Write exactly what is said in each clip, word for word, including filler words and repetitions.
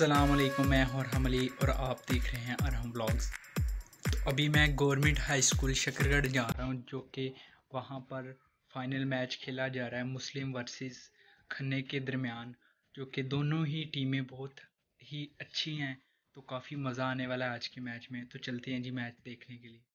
अस्सलाम वालेकुम, मैं हूं अरहम अली और आप देख रहे हैं अरहम व्लॉग्स। तो अभी मैं गवर्नमेंट हाई स्कूल शकरगढ़ जा रहा हूं, जो कि वहां पर फाइनल मैच खेला जा रहा है मुस्लिम वर्सेस खन्ने के दरमियान, जो कि दोनों ही टीमें बहुत ही अच्छी हैं। तो काफ़ी मज़ा आने वाला है आज के मैच में। तो चलते हैं जी मैच देखने के लिए।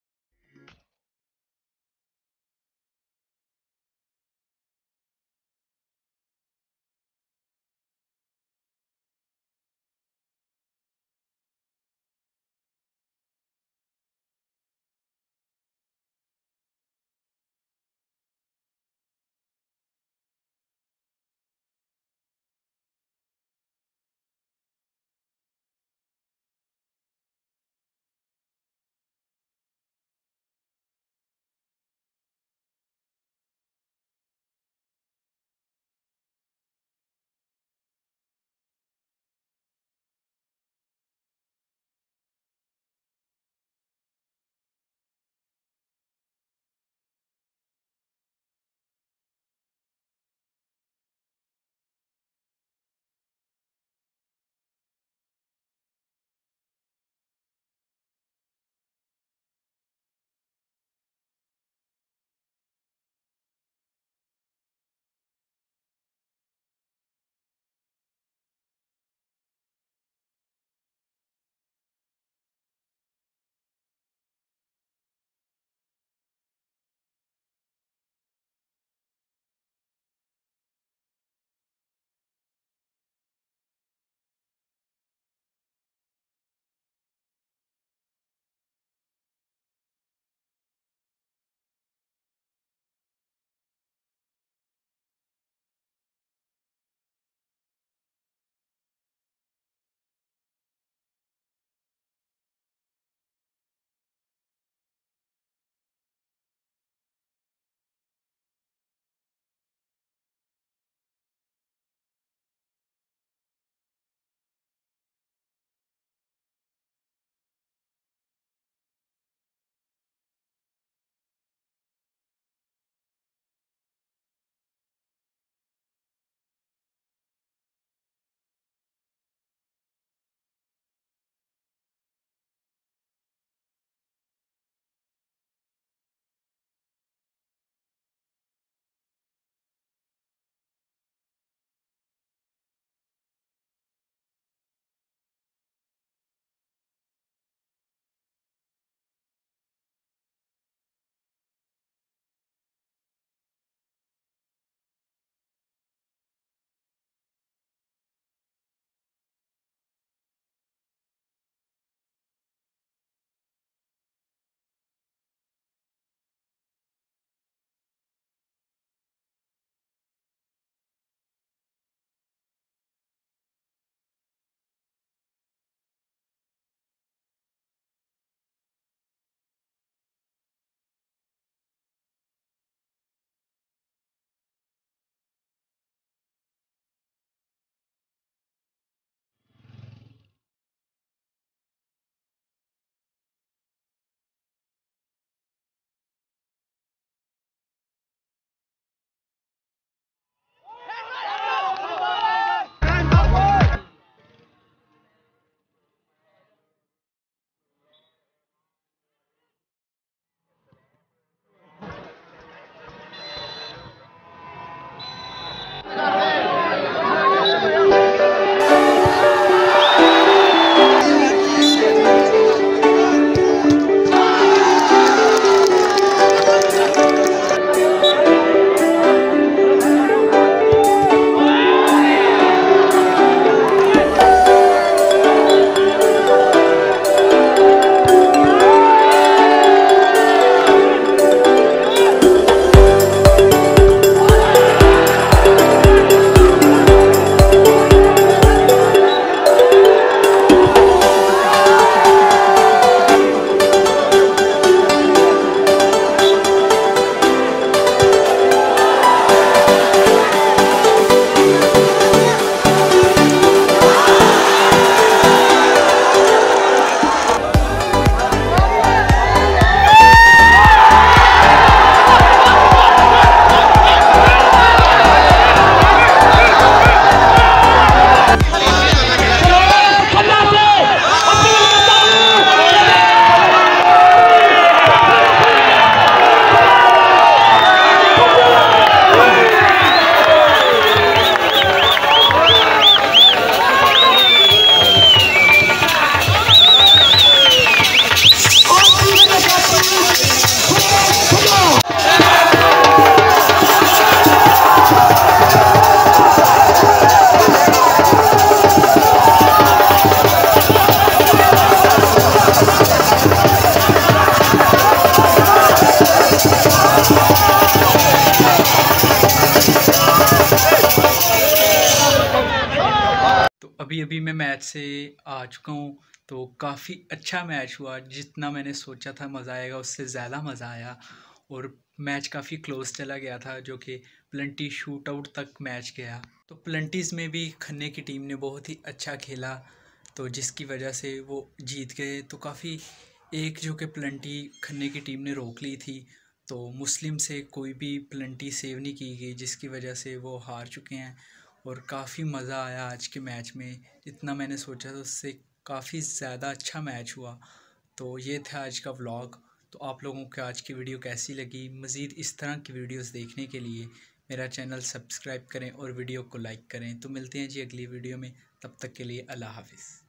से आ चुका हूँ। तो काफ़ी अच्छा मैच हुआ, जितना मैंने सोचा था मज़ा आएगा उससे ज़्यादा मज़ा आया। और मैच काफ़ी क्लोज चला गया था, जो कि प्लेंटी शूट आउट तक मैच गया। तो प्लेंटीज़ में भी खन्ने की टीम ने बहुत ही अच्छा खेला, तो जिसकी वजह से वो जीत गए। तो काफ़ी एक जो कि प्लेंटी खन्ने की टीम ने रोक ली थी, तो मुस्लिम से कोई भी प्लेंटी सेव नहीं की गई, जिसकी वजह से वो हार चुके हैं। और काफ़ी मज़ा आया आज के मैच में, जितना मैंने सोचा था उससे काफ़ी ज़्यादा अच्छा मैच हुआ। तो ये था आज का व्लॉग। तो आप लोगों को आज की वीडियो कैसी लगी? मज़ीद इस तरह की वीडियोस देखने के लिए मेरा चैनल सब्सक्राइब करें और वीडियो को लाइक करें। तो मिलते हैं जी अगली वीडियो में, तब तक के लिए अल्लाह हाफ़िज़।